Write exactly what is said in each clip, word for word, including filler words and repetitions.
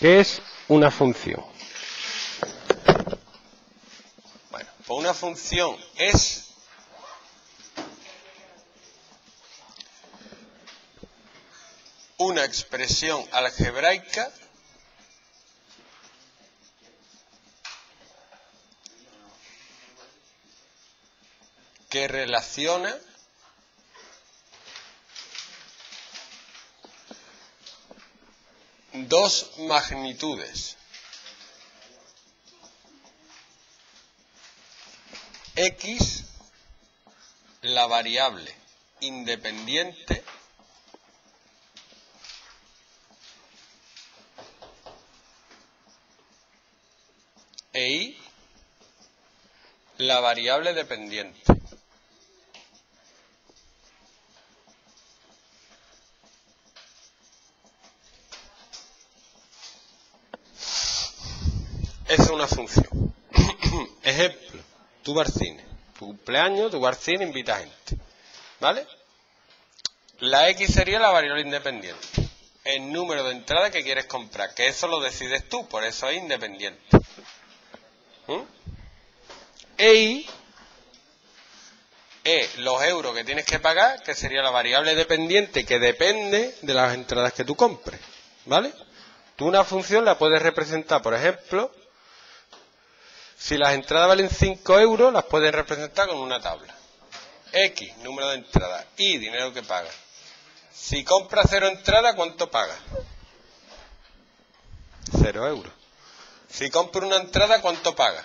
¿Qué es una función? Bueno, pues una función es una expresión algebraica que relaciona dos magnitudes x, la variable independiente, e y, la variable dependiente. Esa es una función. Ejemplo, tú vas al cine, tu cumpleaños, tú vas al cine, invitas gente, ¿vale? La x sería la variable independiente, el número de entrada que quieres comprar, que eso lo decides tú, por eso es independiente. ¿Mm? E y es los euros que tienes que pagar, que sería la variable dependiente que depende de las entradas que tú compres, ¿vale? Tú una función la puedes representar, por ejemplo, si las entradas valen cinco euros, las puedes representar con una tabla. X, número de entradas, y, dinero que pagas. Si compras cero entradas, ¿cuánto pagas? Cero euros. Si compras una entrada, ¿cuánto pagas?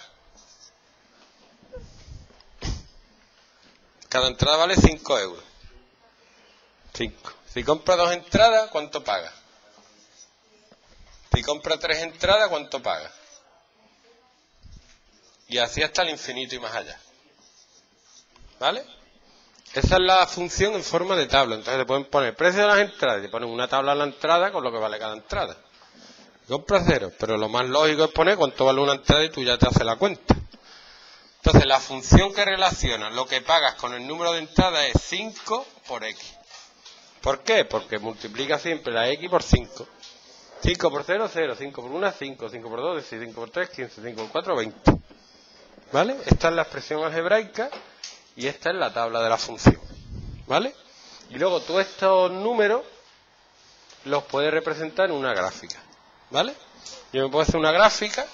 Cada entrada vale cinco euros. cinco. Si compras dos entradas, ¿cuánto pagas? Si compras tres entradas, ¿cuánto pagas? Y así hasta el infinito y más allá. ¿Vale? Esa es la función en forma de tabla. Entonces te pueden poner precio de las entradas. Te ponen una tabla a la entrada con lo que vale cada entrada. Compras cero. Pero lo más lógico es poner cuánto vale una entrada y tú ya te haces la cuenta. Entonces la función que relaciona lo que pagas con el número de entradas es cinco por x. ¿Por qué? Porque multiplica siempre la x por cinco. cinco por cero, cero. cinco por uno, cinco. cinco por dos, cinco por tres, quince. cinco por cuatro, veinte. ¿Vale? Esta es la expresión algebraica y esta es la tabla de la función. ¿Vale? Y luego tú estos números los puedes representar en una gráfica. ¿Vale? Yo me puedo hacer una gráfica,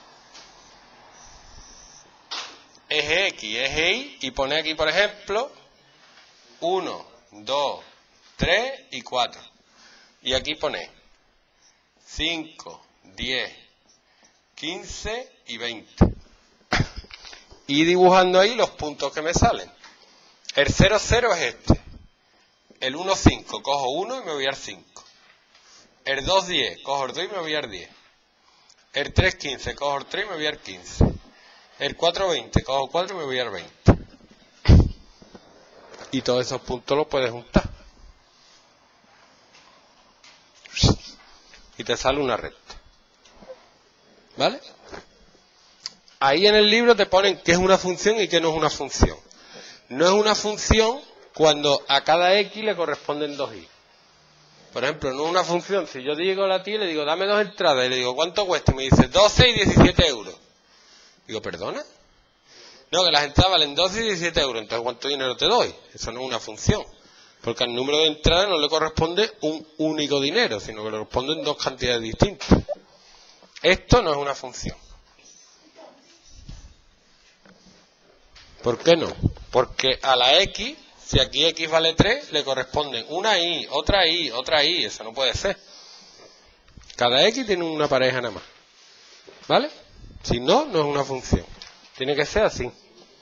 eje X, eje Y, y poner aquí, por ejemplo, uno, dos, tres y cuatro. Y aquí pone cinco, diez, quince y veinte. Y dibujando ahí los puntos que me salen. El cero, cero es este. El uno, cinco, cojo uno y me voy al cinco. El dos, diez, cojo el dos y me voy al diez. El tres, quince, cojo el tres y me voy al quince. El cuatro, veinte, cojo cuatro y me voy al veinte. Y todos esos puntos los puedes juntar. Y te sale una recta. ¿Vale? Ahí en el libro te ponen qué es una función y qué no es una función. No es una función cuando a cada x le corresponden dos y. Por ejemplo, no es una función. Si yo digo a la tía y le digo, dame dos entradas, y le digo, ¿cuánto cuesta? Y me dice, doce y diecisiete euros. Digo, ¿perdona? No, que las entradas valen doce y diecisiete euros. Entonces, ¿cuánto dinero te doy? Eso no es una función. Porque al número de entradas no le corresponde un único dinero, sino que le corresponden dos cantidades distintas. Esto no es una función. ¿Por qué no? Porque a la x, si aquí x vale tres, le corresponden una y, otra y, otra y. Eso no puede ser. Cada x tiene una pareja nada más. ¿Vale? Si no, no es una función. Tiene que ser así.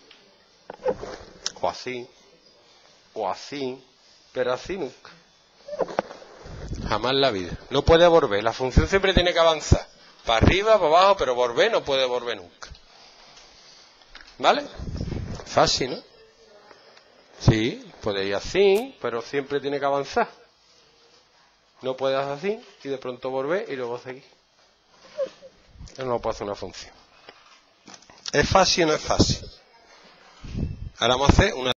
O así. O así. Pero así nunca. Jamás en la vida. No puede volver. La función siempre tiene que avanzar. Para arriba, para abajo, pero volver no puede volver nunca. ¿Vale? Fácil, ¿no? Sí, puede ir así, pero siempre tiene que avanzar. No puedes hacer así y de pronto volver y luego seguir. Eso no puede hacer una función. ¿Es fácil o no es fácil? Ahora vamos a hacer una